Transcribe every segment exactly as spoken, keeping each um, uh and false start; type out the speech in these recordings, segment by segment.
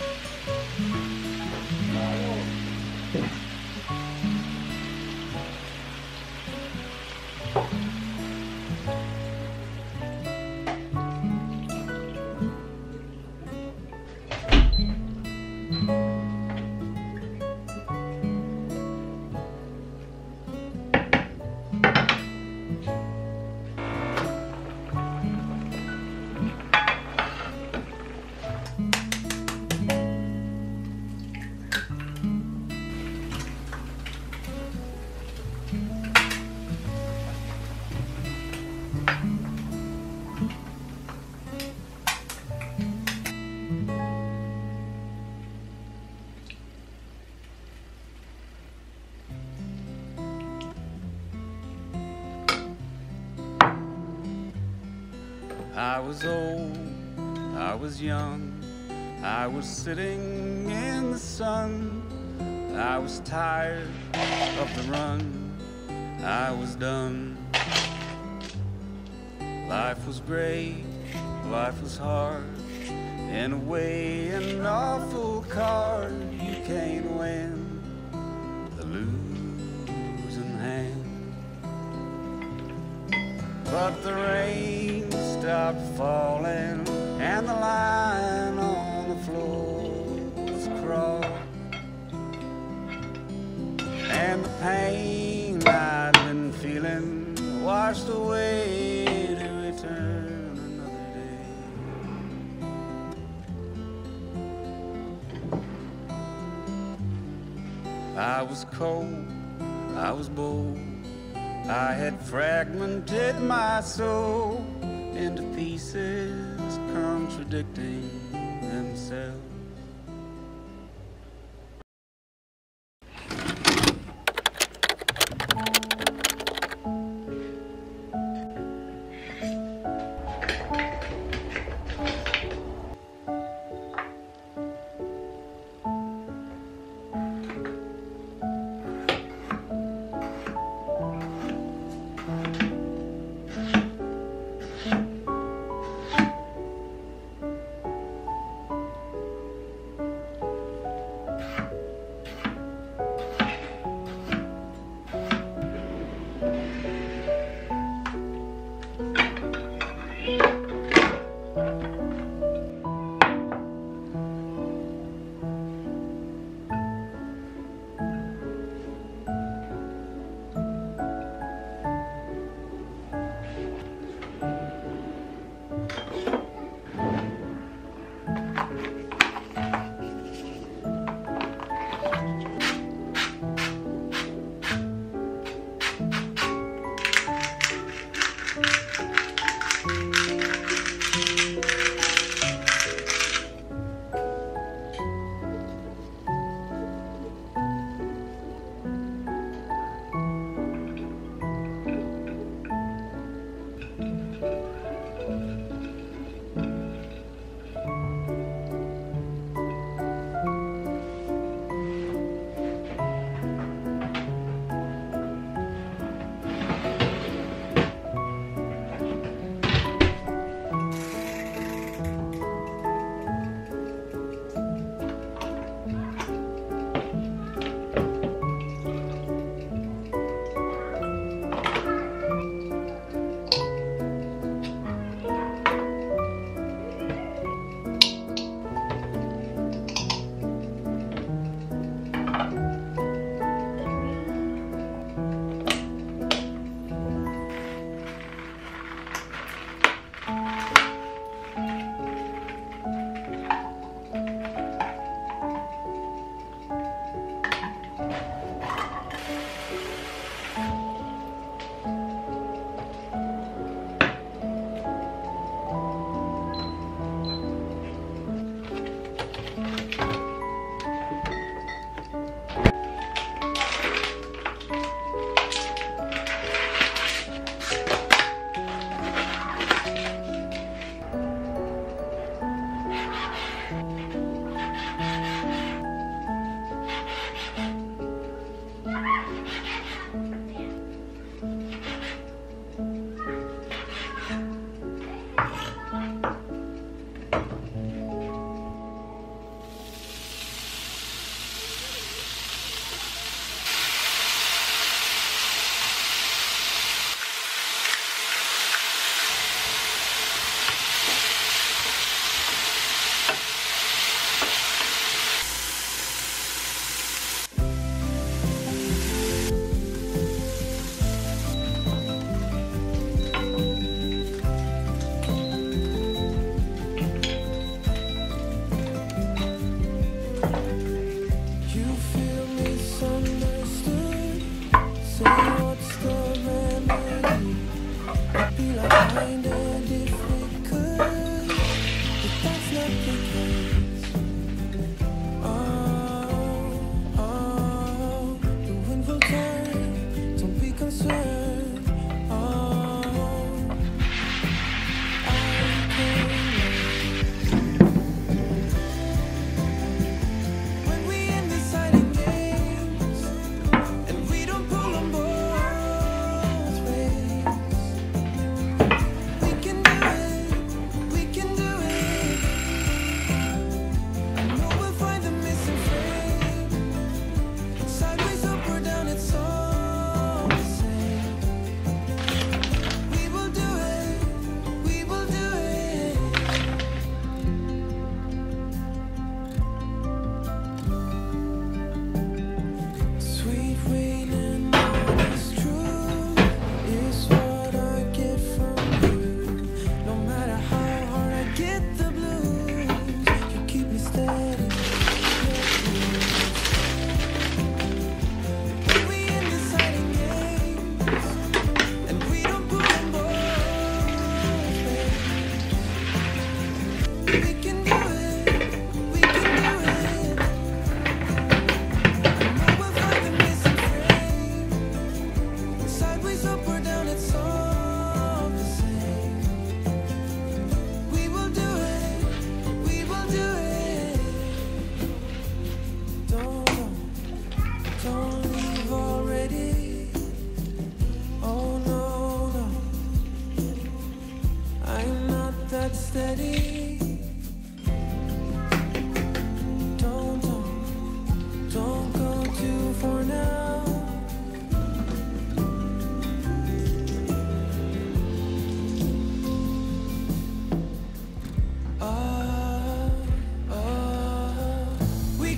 I was old, I was young, I was sitting in the sun. I was tired of the run, I was done. Life was great, life was hard, in a way an awful card. You can't win the losing hand. But the rain stopped falling and the line on the floor was crossed, and the pain I'd been feeling washed away to return another day. I was cold, I was bold, I had fragmented my soul into pieces contradicting themselves.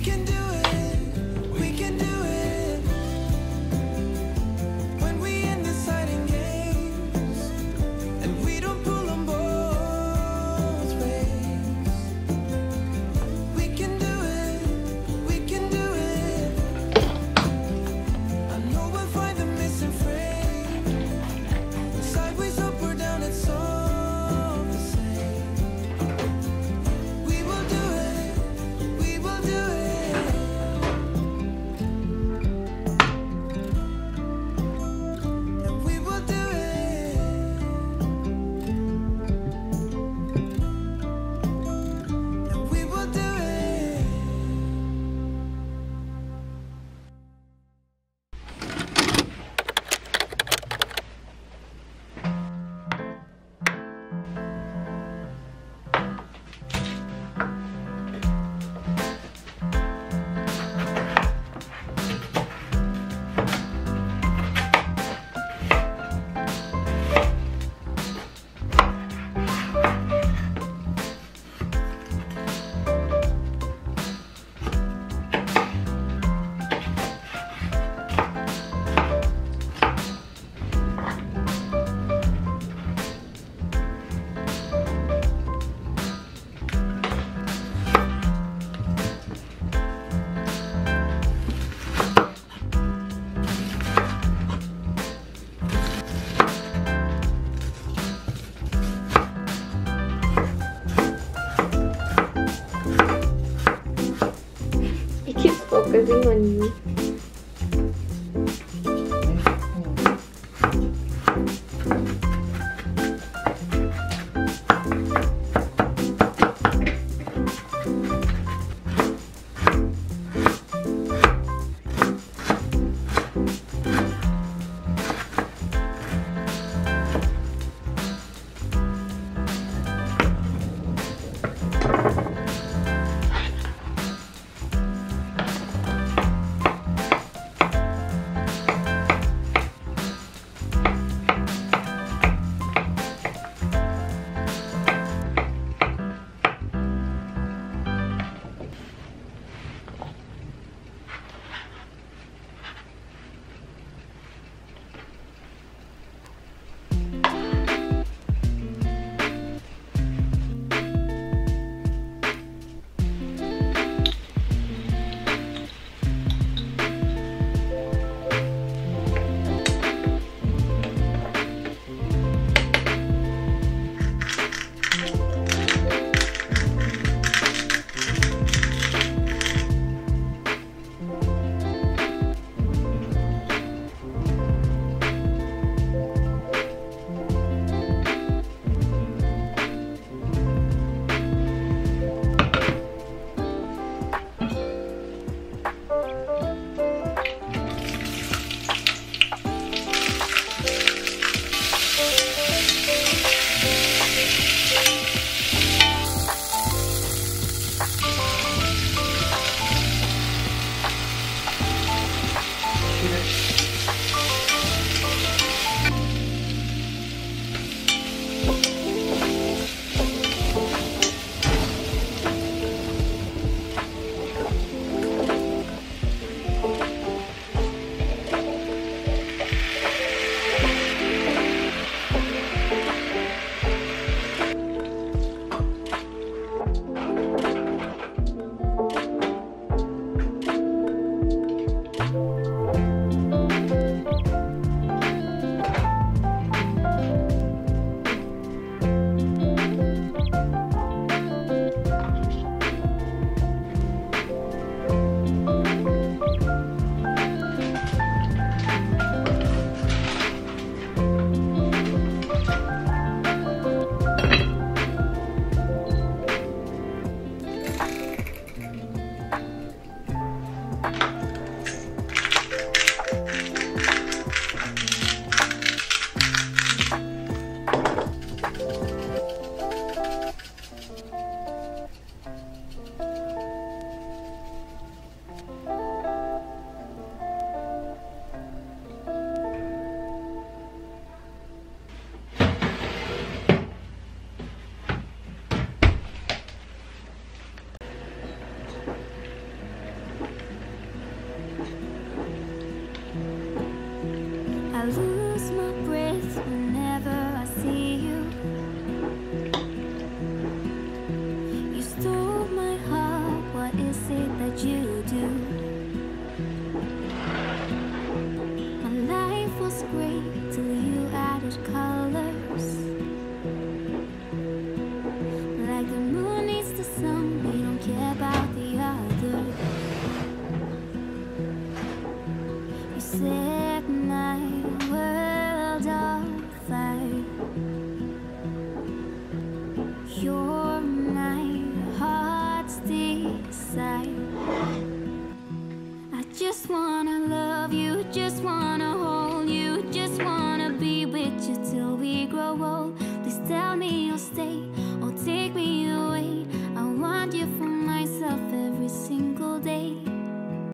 can do it, we can do it. When we end the deciding games, and we don't pull them both ways. We can do it, we can do it. I know we'll find the missing frame. Sideways, up or down, it's all the same. We will do it, we will do it. And we will do it. And we will do it. It keeps focusing on you. that you do. My life was great till you added colors. Like the moon needs the sun, we don't care about the other. You set my world on fire. You're my heart's desire. I just wanna love you, just wanna hold